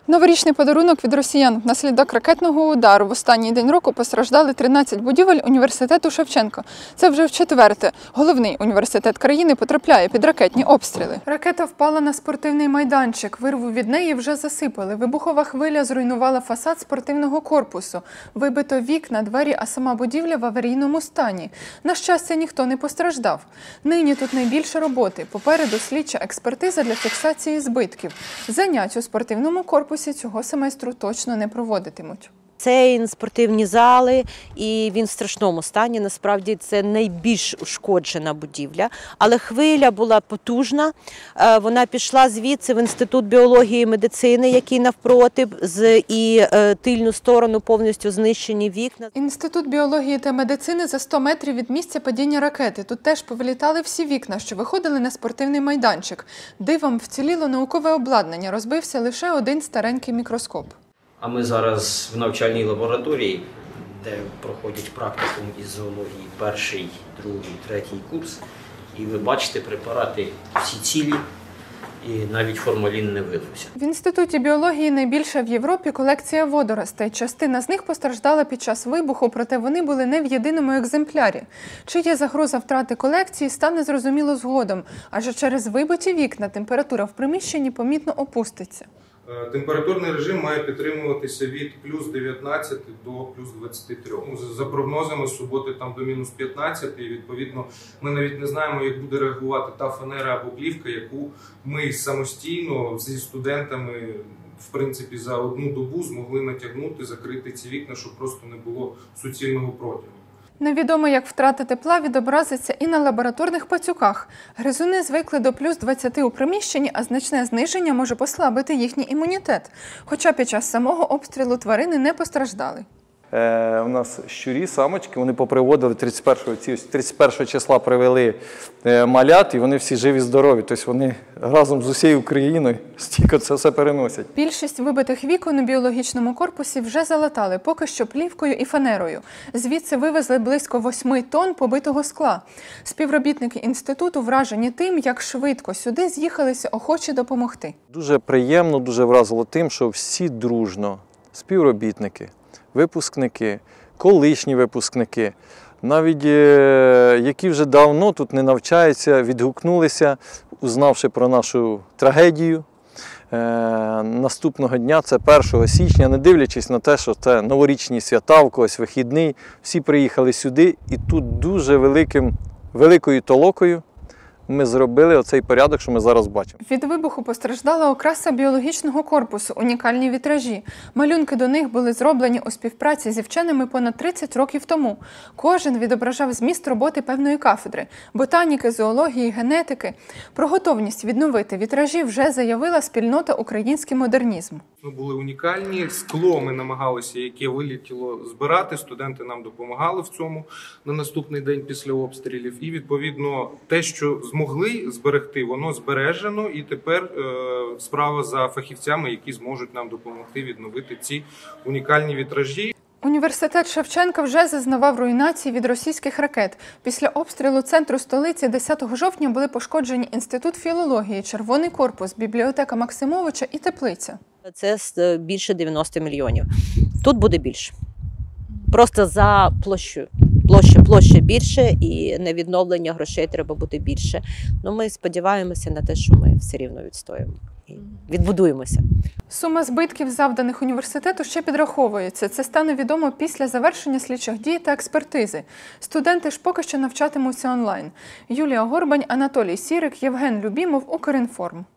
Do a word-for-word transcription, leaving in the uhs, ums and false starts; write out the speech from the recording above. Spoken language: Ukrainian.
Новорічний подарунок від росіян. Внаслідок ракетного удару в останній день року постраждали тринадцять будівель університету Шевченка. Це вже вчетверте. Головний університет країни потрапляє під ракетні обстріли. Ракета впала на спортивний майданчик. Вирву від неї вже засипали. Вибухова хвиля зруйнувала фасад спортивного корпусу. Вибито вікна, двері, а сама будівля в аварійному стані. На щастя, ніхто не постраждав. Нині тут найбільше роботи. Попереду слідча експертиза для фіксації збитків. Занять у спортивному корпусі цього семестру точно не проводитимуть. Це спортивні зали, і він в страшному стані. Насправді це найбільш ушкоджена будівля. Але хвиля була потужна. Вона пішла звідси в Інститут біології і медицини, який навпроти, і тильну сторону повністю знищені вікна. Інститут біології та медицини за сто метрів від місця падіння ракети. Тут теж повилітали всі вікна, що виходили на спортивний майданчик. Дивом вціліло наукове обладнання, розбився лише один старенький мікроскоп. А ми зараз в навчальній лабораторії, де проходять практикум із зоології перший, другий, третій курс. І ви бачите, препарати всі цілі, і навіть формалін не вилився. В Інституті біології найбільша в Європі колекція водоростей. Частина з них постраждала під час вибуху, проте вони були не в єдиному екземплярі. Чи є загроза втрати колекції, стане зрозуміло згодом, адже через вибиті вікна температура в приміщенні помітно опуститься. Температурний режим має підтримуватися від плюс дев'ятнадцяти до плюс двадцяти трьох. За прогнозами, з суботи там до мінус п'ятнадцяти, і відповідно ми навіть не знаємо, як буде реагувати та фанера або плівка, яку ми самостійно зі студентами в принципі за одну добу змогли натягнути, закрити ці вікна, щоб просто не було суцільного протягу. Невідомо, як втрата тепла відобразиться і на лабораторних пацюках. Гризуни звикли до плюс двадцяти у приміщенні, а значне зниження може послабити їхній імунітет. Хоча під час самого обстрілу тварини не постраждали. Е, у нас щурі, самочки, вони поприводили тридцять першого, тридцять першого числа привели е, малят, і вони всі живі-здорові. Тобто вони разом з усією Україною стійко це все переносять. Більшість вибитих вікон у біологічному корпусі вже залатали, поки що плівкою і фанерою. Звідси вивезли близько восьми тонн побитого скла. Співробітники інституту вражені тим, як швидко сюди з'їхалися охочі допомогти. Дуже приємно, дуже вразило тим, що всі дружно, співробітники, випускники, колишні випускники, навіть е, які вже давно тут не навчаються, відгукнулися, узнавши про нашу трагедію. Е, наступного дня, це першого січня, не дивлячись на те, що це новорічні свята, в когось вихідний, всі приїхали сюди, і тут дуже великим, великою толокою ми зробили оцей порядок, що ми зараз бачимо. Від вибуху постраждала окраса біологічного корпусу, унікальні вітражі. Малюнки до них були зроблені у співпраці зі вченими понад тридцять років тому. Кожен відображав зміст роботи певної кафедри – ботаніки, зоології, генетики. Про готовність відновити вітражі вже заявила спільнота «Український модернізм». Ми були унікальні, скло ми намагалися, яке вилетіло, збирати, студенти нам допомагали в цьому на наступний день після обстрілів. І відповідно те, що змогли зберегти, воно збережено, і тепер е, справа за фахівцями, які зможуть нам допомогти відновити ці унікальні вітражі. Університет Шевченка вже зазнавав руйнації від російських ракет. Після обстрілу центру столиці десятого жовтня були пошкоджені Інститут філології, Червоний корпус, бібліотека Максимовича і теплиця. Це більше дев'яноста мільйонів. Тут буде більше. Просто за площею. Площа, площа більше, і на відновлення грошей треба бути більше. Ну, ми сподіваємося на те, що ми все рівно відстоїмо і відбудуємося. Сума збитків, завданих університету, ще підраховується. Це стане відомо після завершення слідчих дій та експертизи. Студенти ж поки що навчатимуться онлайн. Юлія Горбань, Анатолій Сірик, Євген Любімов, Укрінформ.